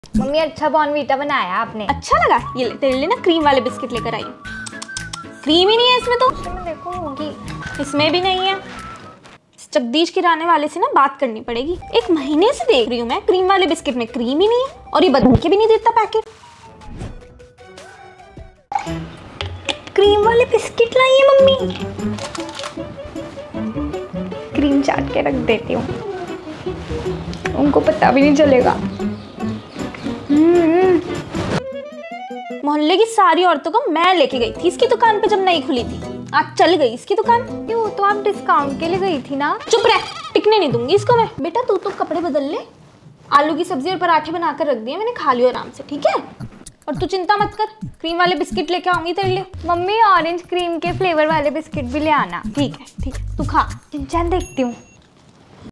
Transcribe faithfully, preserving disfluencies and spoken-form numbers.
Mummy अच्छा Bournvita बनाया आपने। अच्छा लगा? ये ले, तेरे लिए ना क्रीम वाले बिस्किट लेकर आई। क्रीम ही नहीं है इसमें तो। मैं देखो होगी। इसमें भी नहीं है। जगदीश किराने वाले से ना बात करनी पड़ेगी। एक महीने से देख रही हूँ मैं, क्रीम वाले बिस्किट में क्रीम ही नहीं है और ये बदबू के भी नहीं देता पैकेट। क्रीम वाले बिस्किट लाई है मम्मी। क्रीम चाट के रख देती हूँ, उनको पता भी नहीं चलेगा। मोहल्ले की सारी औरतों को मैं लेके गई थी इसकी दुकान पे जब नहीं खुली थी। आज चल गई इसकी दुकान। क्यों? तो आप डिस्काउंट के लिए गई थी ना। चुप रह, टिकने नहीं दूंगी इसको मैं। बेटा तू तो कपड़े बदल ले। आलू की सब्जी और पराठे बनाकर रख दिए मैंने, खा लियो आराम से, ठीक है? और तू चिंता मत कर, क्रीम वाले बिस्किट लेके आऊंगी तेरे लिए। मम्मी ऑरेंज क्रीम के फ्लेवर वाले बिस्किट भी ले आना। ठीक है ठीक है, तू खा। चिंचान देखती हूँ।